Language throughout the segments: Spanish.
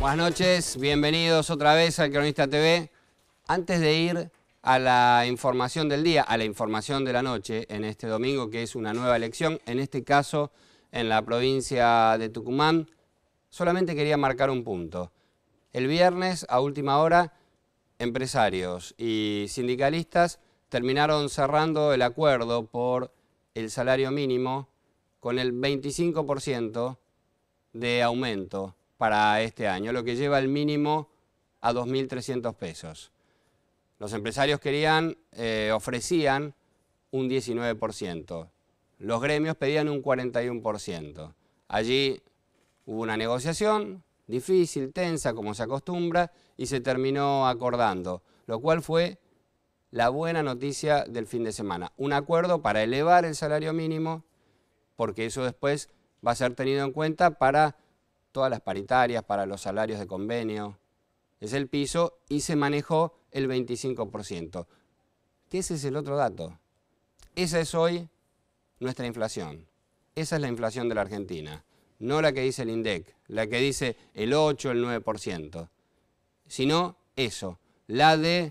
Buenas noches, bienvenidos otra vez al Cronista TV. Antes de ir a la información del día, a la información de la noche, en este domingo, que es una nueva elección, en este caso en la provincia de Tucumán, solamente quería marcar un punto. El viernes, a última hora, empresarios y sindicalistas terminaron cerrando el acuerdo por el salario mínimo con el 25% de aumento para este año, lo que lleva el mínimo a 2.300 pesos. Los empresarios ofrecían un 19%. Los gremios pedían un 41%. Allí hubo una negociación difícil, tensa, como se acostumbra, y se terminó acordando, lo cual fue la buena noticia del fin de semana. Un acuerdo para elevar el salario mínimo, porque eso después va a ser tenido en cuenta para todas las paritarias, para los salarios de convenio. Es el piso y se manejó el 25%. Que ese es el otro dato. Esa es hoy nuestra inflación. Esa es la inflación de la Argentina. No la que dice el INDEC, la que dice el 8, el 9%. Sino eso, la del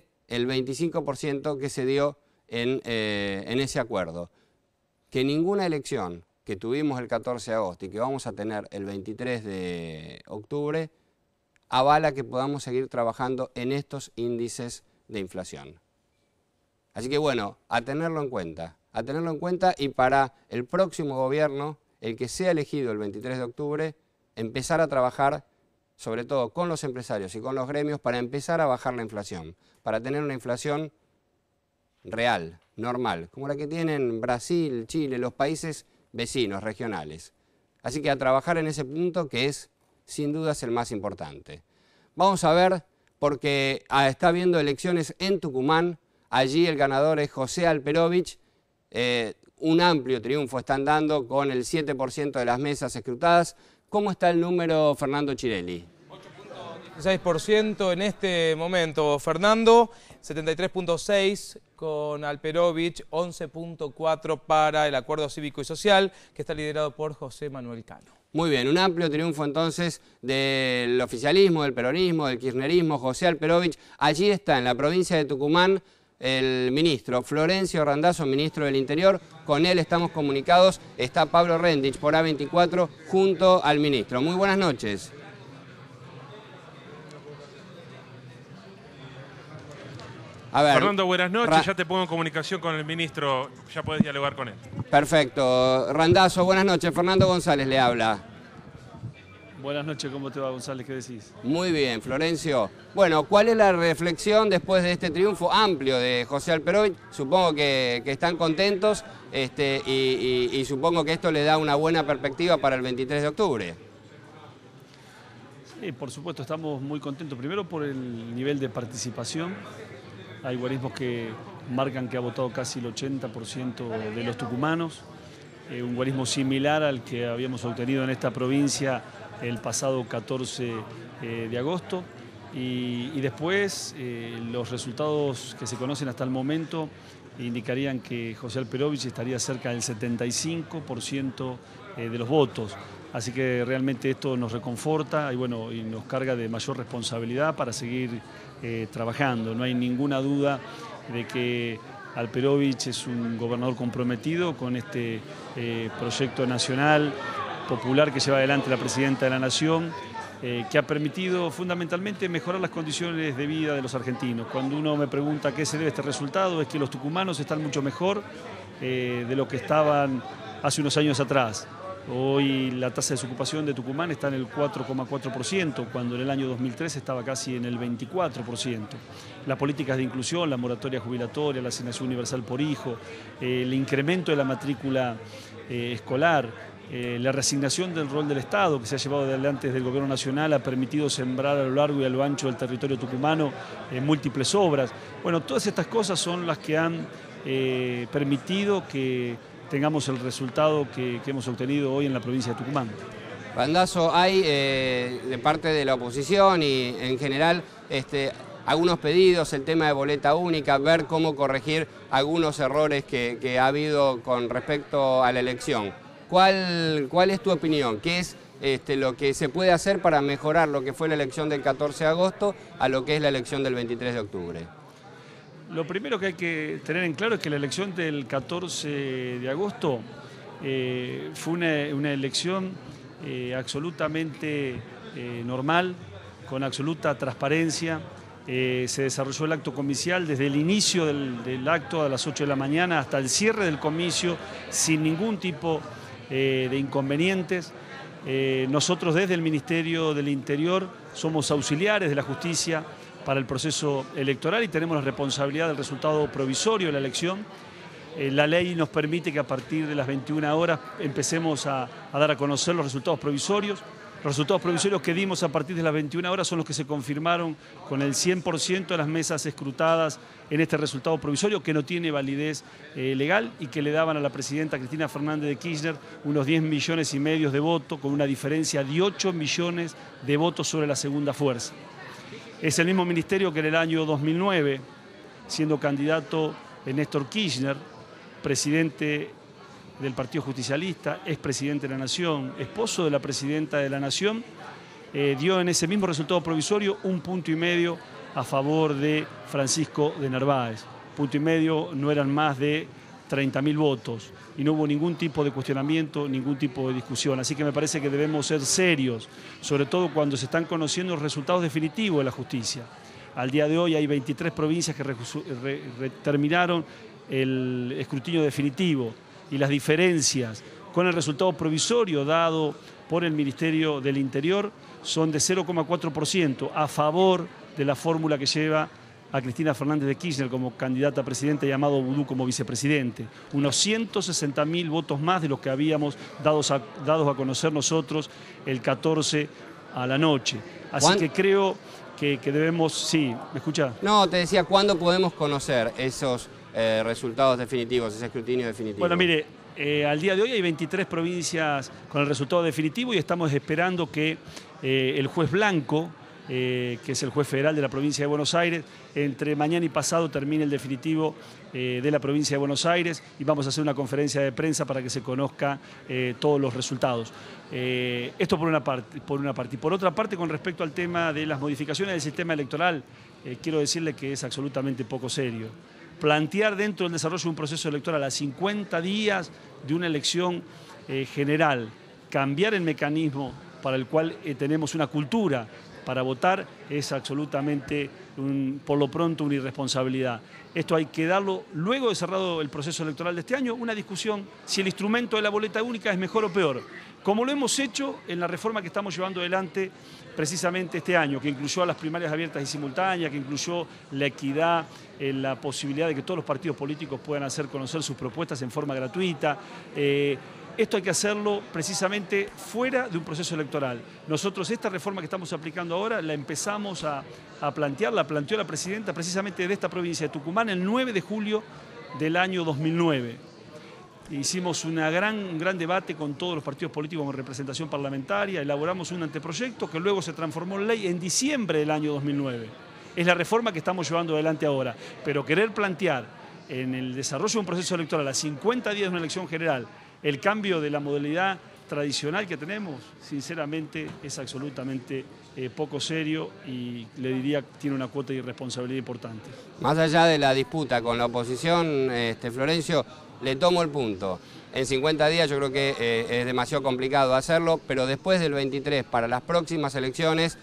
25% que se dio en ese acuerdo. Que ninguna elección que tuvimos el 14 de agosto y que vamos a tener el 23 de octubre, avala que podamos seguir trabajando en estos índices de inflación. Así que bueno, a tenerlo en cuenta y para el próximo gobierno, el que sea elegido el 23 de octubre, empezar a trabajar sobre todo con los empresarios y con los gremios para empezar a bajar la inflación, para tener una inflación real, normal, como la que tienen Brasil, Chile, los países vecinos, regionales. Así que a trabajar en ese punto que es, sin dudas, el más importante. Vamos a ver, porque está habiendo elecciones en Tucumán. Allí el ganador es José Alperovich. Un amplio triunfo están dando con el 7% de las mesas escrutadas. ¿Cómo está el número, Fernando Chirelli? 8.16% en este momento. Fernando, 73.6% con Alperovich, 11.4% para el Acuerdo Cívico y Social, que está liderado por José Manuel Cano. Muy bien, un amplio triunfo entonces del oficialismo, del peronismo, del kirchnerismo, José Alperovich. Allí está, en la provincia de Tucumán, el ministro Florencio Randazzo, ministro del Interior. Con él estamos comunicados. Está Pablo Rendich por A24 junto al ministro. Muy buenas noches. A ver, Fernando, buenas noches. Ya te pongo en comunicación con el ministro, ya podés dialogar con él. Perfecto. Randazzo, buenas noches. Fernando González le habla. Buenas noches, ¿cómo te va, González? ¿Qué decís? Muy bien, Florencio. Bueno, ¿cuál es la reflexión después de este triunfo amplio de José Alperovich? Supongo que están contentos y supongo que esto le da una buena perspectiva para el 23 de octubre. Sí, por supuesto, estamos muy contentos. Primero por el nivel de participación. Hay guarismos que marcan que ha votado casi el 80% de los tucumanos. Un guarismo similar al que habíamos obtenido en esta provincia el pasado 14 de agosto. Y después los resultados que se conocen hasta el momento indicarían que José Alperovich estaría cerca del 75% de los votos. Así que realmente esto nos reconforta y nos carga de mayor responsabilidad para seguir trabajando. No hay ninguna duda de que Alperovich es un gobernador comprometido con este proyecto nacional popular que lleva adelante la presidenta de la Nación, que ha permitido fundamentalmente mejorar las condiciones de vida de los argentinos. Cuando uno me pregunta a qué se debe este resultado, es que los tucumanos están mucho mejor de lo que estaban hace unos años atrás. Hoy la tasa de desocupación de Tucumán está en el 4,4%, cuando en el año 2003 estaba casi en el 24%. Las políticas de inclusión, la moratoria jubilatoria, la asignación universal por hijo, el incremento de la matrícula escolar, la reasignación del rol del Estado que se ha llevado adelante desde el Gobierno Nacional ha permitido sembrar a lo largo y a lo ancho del territorio tucumano múltiples obras. Bueno, todas estas cosas son las que han permitido que tengamos el resultado que hemos obtenido hoy en la provincia de Tucumán. Randazzo, hay de parte de la oposición y en general algunos pedidos, el tema de boleta única, ver cómo corregir algunos errores que ha habido con respecto a la elección. ¿Cuál es tu opinión? ¿Qué es lo que se puede hacer para mejorar lo que fue la elección del 14 de agosto a lo que es la elección del 23 de octubre. Lo primero que hay que tener en claro es que la elección del 14 de agosto fue una elección absolutamente normal, con absoluta transparencia. Se desarrolló el acto comicial desde el inicio del acto a las 8 de la mañana hasta el cierre del comicio sin ningún tipo de inconvenientes. Nosotros desde el Ministerio del Interior somos auxiliares de la justicia para el proceso electoral y tenemos la responsabilidad del resultado provisorio de la elección. La ley nos permite que a partir de las 21 horas empecemos a dar a conocer los resultados provisorios. Los resultados provisorios que dimos a partir de las 21 horas son los que se confirmaron con el 100% de las mesas escrutadas en este resultado provisorio, que no tiene validez legal y que le daban a la presidenta Cristina Fernández de Kirchner unos 10,5 millones de votos, con una diferencia de 8 millones de votos sobre la segunda fuerza. Es el mismo ministerio que en el año 2009, siendo candidato Néstor Kirchner, presidente del Partido Justicialista, expresidente de la Nación, esposo de la presidenta de la Nación, dio en ese mismo resultado provisorio 1,5 puntos a favor de Francisco de Narváez. 1,5 puntos no eran más de 30.000 votos y no hubo ningún tipo de cuestionamiento, ningún tipo de discusión. Así que me parece que debemos ser serios, sobre todo cuando se están conociendo los resultados definitivos de la justicia. Al día de hoy hay 23 provincias que terminaron el escrutinio definitivo, y las diferencias con el resultado provisorio dado por el Ministerio del Interior son de 0,4% a favor de la fórmula que lleva a Cristina Fernández de Kirchner como candidata a presidente y Amado Boudou como vicepresidente. Unos 160.000 votos más de los que habíamos dados a conocer nosotros el 14 a la noche. Así que creo que debemos... Sí, ¿me escucha? No, te decía, ¿cuándo podemos conocer esos resultados definitivos, ese escrutinio definitivo? Bueno, mire, al día de hoy hay 23 provincias con el resultado definitivo y estamos esperando que el juez Blanco, que es el juez federal de la provincia de Buenos Aires, entre mañana y pasado termine el definitivo de la provincia de Buenos Aires y vamos a hacer una conferencia de prensa para que se conozca todos los resultados. Esto por una parte. Y por otra parte, con respecto al tema de las modificaciones del sistema electoral, quiero decirle que es absolutamente poco serio. Plantear dentro del desarrollo de un proceso electoral a 50 días de una elección general, cambiar el mecanismo para el cual tenemos una cultura para votar es absolutamente, por lo pronto, una irresponsabilidad. Esto hay que darlo, luego de cerrado el proceso electoral de este año, una discusión si el instrumento de la boleta única es mejor o peor, como lo hemos hecho en la reforma que estamos llevando adelante precisamente este año, que incluyó a las primarias abiertas y simultáneas, que incluyó la equidad, la posibilidad de que todos los partidos políticos puedan hacer conocer sus propuestas en forma gratuita. Esto hay que hacerlo precisamente fuera de un proceso electoral. Nosotros esta reforma que estamos aplicando ahora la empezamos a plantear, la planteó la presidenta precisamente de esta provincia de Tucumán el 9 de julio del año 2009. Hicimos un gran debate con todos los partidos políticos con representación parlamentaria, elaboramos un anteproyecto que luego se transformó en ley en diciembre del año 2009. Es la reforma que estamos llevando adelante ahora, pero querer plantear en el desarrollo de un proceso electoral a 50 días de una elección general el cambio de la modalidad tradicional que tenemos, sinceramente es absolutamente poco serio y le diría que tiene una cuota de irresponsabilidad importante. Más allá de la disputa con la oposición, Florencio, le tomo el punto. En 50 días yo creo que es demasiado complicado hacerlo, pero después del 23, para las próximas elecciones,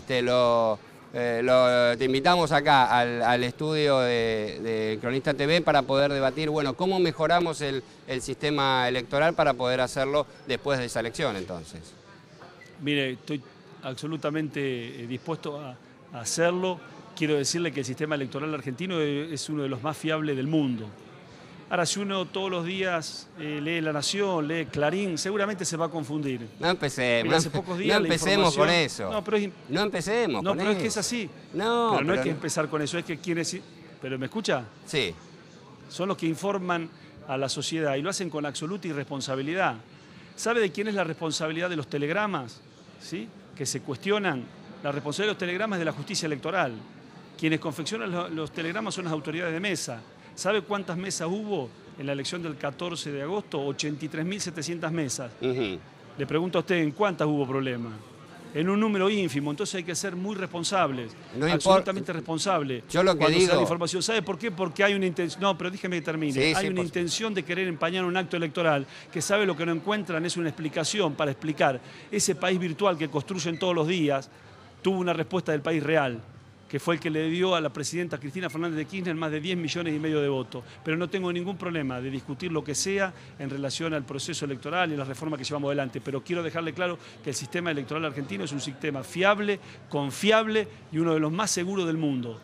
te invitamos acá al estudio de Cronista TV para poder debatir, bueno, cómo mejoramos el sistema electoral para poder hacerlo después de esa elección, entonces. Mire, estoy absolutamente dispuesto a hacerlo. Quiero decirle que el sistema electoral argentino es uno de los más fiables del mundo. Ahora, si uno todos los días lee La Nación, lee Clarín, seguramente se va a confundir. No empecemos, mira, hace pocos días no empecemos con eso. No, pero no empecemos con eso. No, pero es que es así. No, pero no hay que empezar con eso, es que quienes... ¿Pero me escucha? Sí. Son los que informan a la sociedad y lo hacen con absoluta irresponsabilidad. ¿Sabe de quién es la responsabilidad de los telegramas? ¿Sí? Que se cuestionan. La responsabilidad de los telegramas es de la justicia electoral. Quienes confeccionan los telegramas son las autoridades de mesa. ¿Sabe cuántas mesas hubo en la elección del 14 de agosto? 83.700 mesas. Le pregunto a usted en cuántas hubo problemas. En un número ínfimo, entonces hay que ser muy responsables, absolutamente responsables. Yo lo que cuando digo... se da la información. ¿Sabe por qué? Porque hay una intención... No, pero déjeme que termine. Sí, hay una intención de querer empañar un acto electoral que sabe lo que no encuentran es una explicación para explicar. Ese país virtual que construyen todos los días tuvo una respuesta del país real, que fue el que le dio a la presidenta Cristina Fernández de Kirchner más de 10,5 millones de votos. Pero no tengo ningún problema de discutir lo que sea en relación al proceso electoral y las reformas que llevamos adelante. Pero quiero dejarle claro que el sistema electoral argentino es un sistema fiable, confiable y uno de los más seguros del mundo.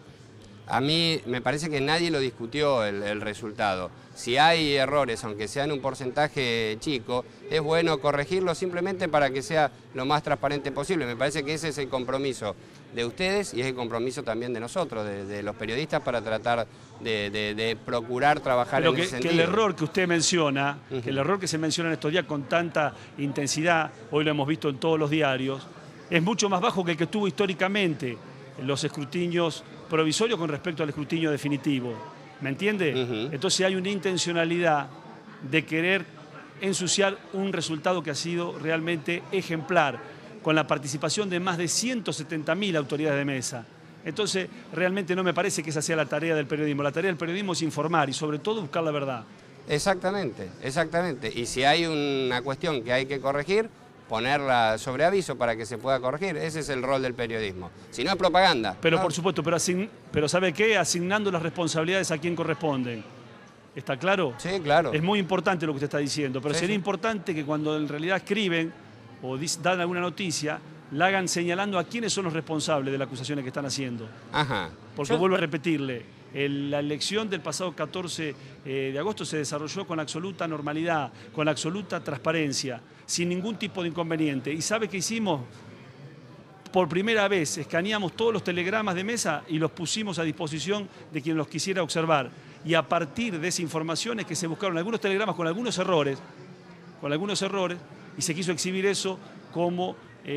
A mí me parece que nadie lo discutió el resultado. Si hay errores, aunque sean un porcentaje chico, es bueno corregirlos simplemente para que sea lo más transparente posible. Me parece que ese es el compromiso de ustedes y es el compromiso también de nosotros, de los periodistas, para tratar de procurar trabajar en ese sentido. Que el error que usted menciona, que el error que se menciona en estos días con tanta intensidad, hoy lo hemos visto en todos los diarios, es mucho más bajo que el que tuvo históricamente los escrutinios provisorios con respecto al escrutinio definitivo. ¿Me entiende? Entonces hay una intencionalidad de querer ensuciar un resultado que ha sido realmente ejemplar, con la participación de más de 170.000 autoridades de mesa. Entonces, realmente no me parece que esa sea la tarea del periodismo. La tarea del periodismo es informar y sobre todo buscar la verdad. Exactamente, exactamente. Y si hay una cuestión que hay que corregir, ponerla sobre aviso para que se pueda corregir. Ese es el rol del periodismo. Si no es propaganda. Pero ¿no? Por supuesto, pero ¿sabe qué? Asignando las responsabilidades a quien corresponden. ¿Está claro? Sí, claro. Es muy importante lo que usted está diciendo, pero sería importante que cuando en realidad escriben o dan alguna noticia, la hagan señalando a quiénes son los responsables de las acusaciones que están haciendo. Ajá. Porque vuelvo a repetirle, la elección del pasado 14 de agosto se desarrolló con absoluta normalidad, con absoluta transparencia, sin ningún tipo de inconveniente. ¿Y sabe qué hicimos? Por primera vez escaneamos todos los telegramas de mesa y los pusimos a disposición de quien los quisiera observar. Y a partir de esa información es que se buscaron algunos telegramas con algunos errores, y se quiso exhibir eso como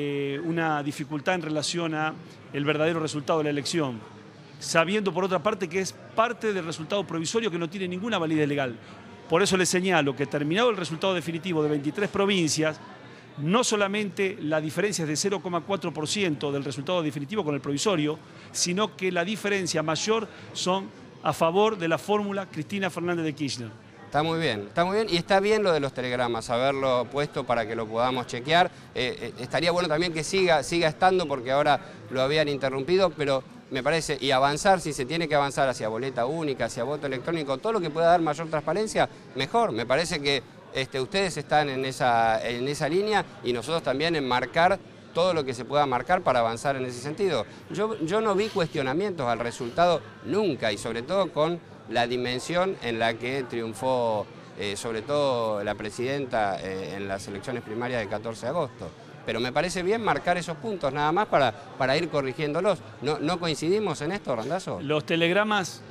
una dificultad en relación a el verdadero resultado de la elección, sabiendo por otra parte que es parte del resultado provisorio que no tiene ninguna validez legal. Por eso le señalo que terminado el resultado definitivo de 23 provincias, no solamente la diferencia es de 0,4% del resultado definitivo con el provisorio, sino que la diferencia mayor son a favor de la fórmula Cristina Fernández de Kirchner. Está muy bien y está bien lo de los telegramas, haberlo puesto para que lo podamos chequear. Estaría bueno también que siga estando porque ahora lo habían interrumpido, pero me parece, y avanzar, si se tiene que avanzar hacia boleta única, hacia voto electrónico, todo lo que pueda dar mayor transparencia, mejor. Me parece que ustedes están en esa línea y nosotros también en marcar todo lo que se pueda marcar para avanzar en ese sentido. Yo no vi cuestionamientos al resultado nunca y sobre todo con la dimensión en la que triunfó sobre todo la presidenta en las elecciones primarias del 14 de agosto. Pero me parece bien marcar esos puntos nada más para ir corrigiéndolos. ¿No coincidimos en esto, Randazzo? Los telegramas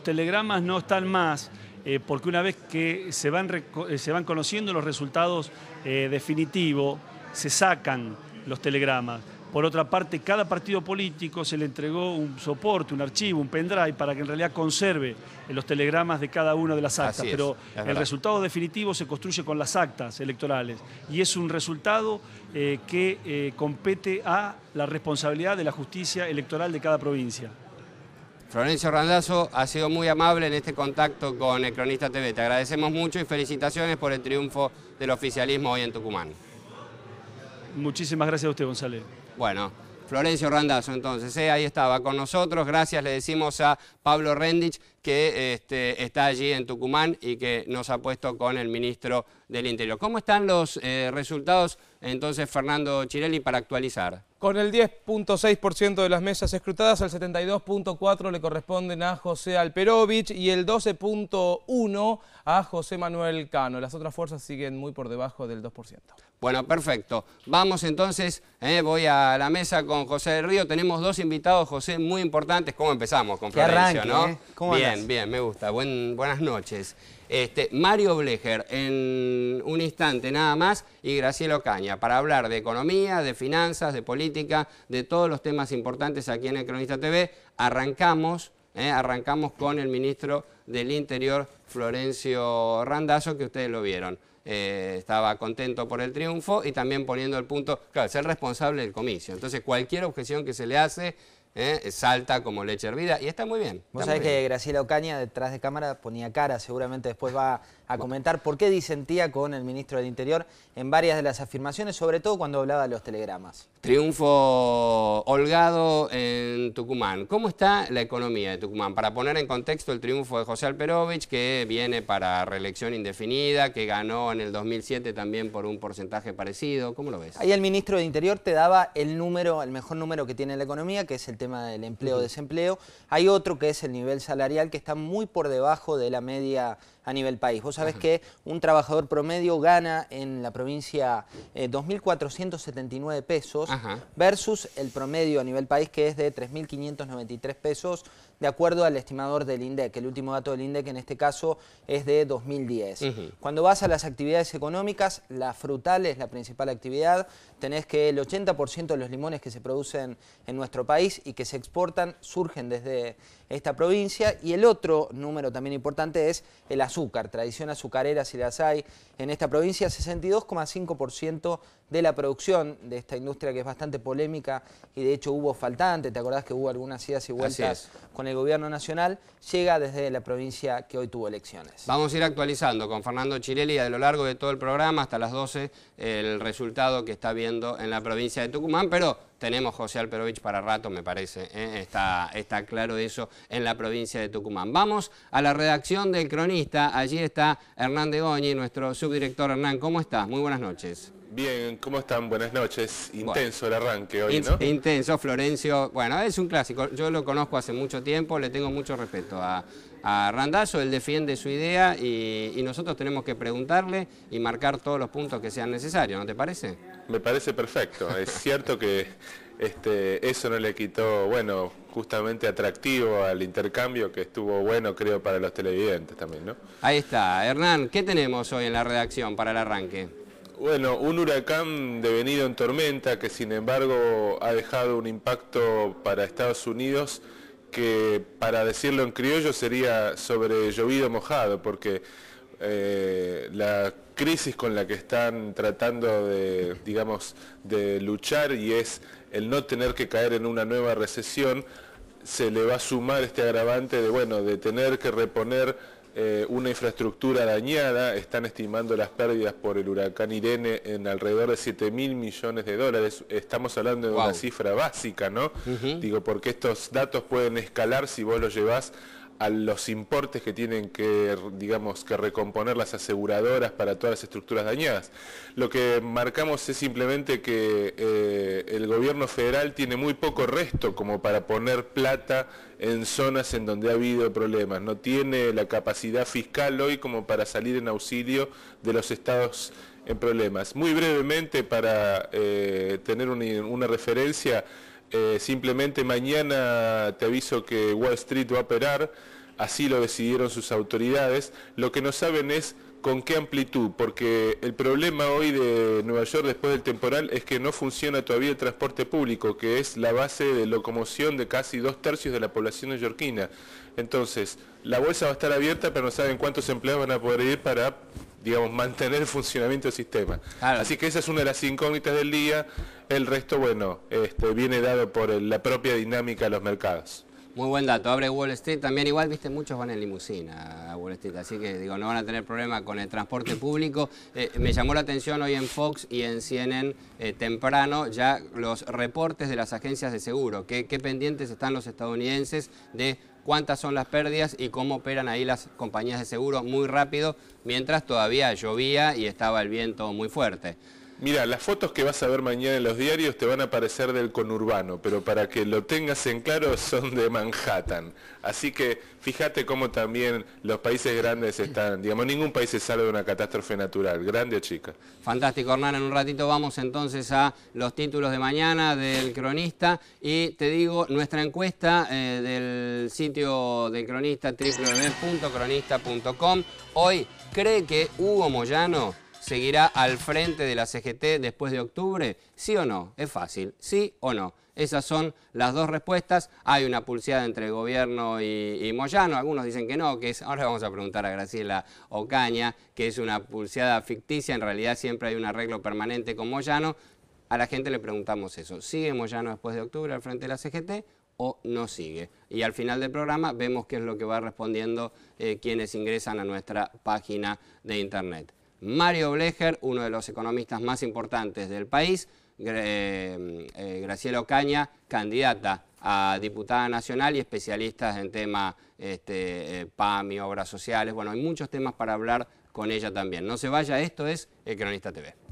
no están más porque una vez que se van conociendo los resultados definitivos, se sacan los telegramas. Por otra parte, cada partido político se le entregó un soporte, un archivo, un pendrive para que en realidad conserve los telegramas de cada una de las actas. Pero el resultado definitivo se construye con las actas electorales y es un resultado que compete a la responsabilidad de la justicia electoral de cada provincia. Florencio Randazzo ha sido muy amable en este contacto con El Cronista TV. Te agradecemos mucho y felicitaciones por el triunfo del oficialismo hoy en Tucumán. Muchísimas gracias a usted, González. Bueno, Florencio Randazzo entonces, ahí estaba con nosotros. Gracias le decimos a Pablo Rendich, que está allí en Tucumán y que nos ha puesto con el ministro del Interior. ¿Cómo están los resultados entonces, Fernando Chirelli, para actualizar? Con el 10.6% de las mesas escrutadas, el 72.4% le corresponden a José Alperovich y el 12.1% a José Manuel Cano. Las otras fuerzas siguen muy por debajo del 2%. Bueno, perfecto. Vamos entonces, voy a la mesa con José del Río. Tenemos dos invitados, José, muy importantes. ¿Cómo empezamos con Florencio? Arranque, ¿no? ¿Cómo andás? Bien, me gusta. Buenas noches. Mario Blecher, en un instante nada más, y Graciela Ocaña, para hablar de economía, de finanzas, de política, de todos los temas importantes aquí en El Cronista TV. Arrancamos con el ministro del Interior, Florencio Randazzo, que ustedes lo vieron. Estaba contento por el triunfo y también poniendo el punto, claro, ser responsable del comicio. Entonces cualquier objeción que se le hace salta como leche hervida y está muy bien. Vos sabés que Graciela Ocaña detrás de cámara ponía cara, seguramente después va a comentar por qué disentía con el ministro del Interior en varias de las afirmaciones, sobre todo cuando hablaba de los telegramas. Triunfo holgado en Tucumán. ¿Cómo está la economía de Tucumán? Para poner en contexto el triunfo de José Alperovich, que viene para reelección indefinida, que ganó en el 2007 también por un porcentaje parecido. ¿Cómo lo ves? Ahí el ministro del Interior te daba el número, el mejor número que tiene la economía, que es el tema del empleo-desempleo. Hay otro que es el nivel salarial, que está muy por debajo de la media a nivel país. Vos sabés que un trabajador promedio gana en la provincia 2.479 pesos versus el promedio a nivel país, que es de 3.593 pesos, de acuerdo al estimador del INDEC. El último dato del INDEC en este caso es de 2010. Cuando vas a las actividades económicas, la frutal es la principal actividad. Tenés que el 80% de los limones que se producen en nuestro país y que se exportan surgen desde esta provincia. Y el otro número también importante es el azúcar, tradición azucarera si las hay en esta provincia, 62,5% de la producción de esta industria que es bastante polémica y de hecho hubo faltante, ¿te acordás que hubo algunas idas y vueltas con el gobierno nacional? Llega desde la provincia que hoy tuvo elecciones. Vamos a ir actualizando con Fernando Chirelli a lo largo de todo el programa hasta las 12 el resultado que está viendo en la provincia de Tucumán, pero tenemos José Alperovich para rato, me parece, está claro eso en la provincia de Tucumán. Vamos a la redacción del Cronista, allí está Hernán de Goñi, nuestro subdirector. Hernán, ¿cómo estás? Muy buenas noches. Bien, ¿cómo están? Buenas noches. Intenso el arranque hoy, ¿no? Intenso, Florencio. Bueno, es un clásico. Yo lo conozco hace mucho tiempo, le tengo mucho respeto a Randazzo. Él defiende su idea y nosotros tenemos que preguntarle y marcar todos los puntos que sean necesarios, ¿no te parece? Me parece perfecto. Es cierto que eso no le quitó, bueno, justamente atractivo al intercambio, que estuvo bueno, creo, para los televidentes también, ¿no? Ahí está. Hernán, ¿qué tenemos hoy en la redacción para el arranque? Bueno, un huracán devenido en tormenta que sin embargo ha dejado un impacto para Estados Unidos que, para decirlo en criollo, sería sobre llovido mojado, porque la crisis con la que están tratando de, digamos, de luchar, y es el no tener que caer en una nueva recesión, se le va a sumar este agravante de, bueno, de tener que reponer una infraestructura dañada. Están estimando las pérdidas por el huracán Irene en alrededor de 7.000 millones de dólares. Estamos hablando de una cifra básica, ¿no? Digo, porque estos datos pueden escalar si vos los llevás a los importes que tienen que, digamos, que recomponer las aseguradoras para todas las estructuras dañadas. Lo que marcamos es simplemente que el gobierno federal tiene muy poco resto como para poner plata en zonas en donde ha habido problemas. No tiene la capacidad fiscal hoy como para salir en auxilio de los estados en problemas. Muy brevemente, para tener una referencia, simplemente mañana te aviso que Wall Street va a operar, así lo decidieron sus autoridades. Lo que no saben es con qué amplitud, porque el problema hoy de Nueva York después del temporal es que no funciona todavía el transporte público, que es la base de locomoción de casi 2/3 de la población neoyorquina. Entonces, la bolsa va a estar abierta, pero no saben cuántos empleados van a poder ir para, digamos, mantener el funcionamiento del sistema. Claro. Así que esa es una de las incógnitas del día. El resto, bueno, viene dado por la propia dinámica de los mercados. Muy buen dato. Abre Wall Street también. Igual, viste, muchos van en limusina a Wall Street, así que digo, no van a tener problema con el transporte público. Me llamó la atención hoy en Fox y en CNN temprano ya los reportes de las agencias de seguro. ¿Qué pendientes están los estadounidenses de cuántas son las pérdidas y cómo operan ahí las compañías de seguro? Muy rápido, mientras todavía llovía y estaba el viento muy fuerte. Mira, las fotos que vas a ver mañana en los diarios te van a aparecer del conurbano, pero para que lo tengas en claro, son de Manhattan. Así que fíjate cómo también los países grandes están, digamos, ningún país se salva de una catástrofe natural, grande o chica. Fantástico, Hernán. En un ratito vamos entonces a los títulos de mañana del Cronista y te digo, nuestra encuesta del sitio del Cronista, www.cronista.com. Hoy, ¿cree que Hugo Moyano seguirá al frente de la CGT después de octubre? ¿Sí o no? Es fácil, ¿sí o no? Esas son las dos respuestas. Hay una pulseada entre el gobierno y Moyano. Algunos dicen que no, que es... Ahora vamos a preguntar a Graciela Ocaña, que es una pulseada ficticia. En realidad siempre hay un arreglo permanente con Moyano. A la gente le preguntamos eso. ¿Sigue Moyano después de octubre al frente de la CGT o no sigue? Y al final del programa vemos qué es lo que va respondiendo quienes ingresan a nuestra página de internet. Mario Blecher, uno de los economistas más importantes del país, Graciela Ocaña, candidata a diputada nacional y especialistas en temas PAMI, obras sociales. Bueno, hay muchos temas para hablar con ella también. No se vaya, esto es El Cronista TV.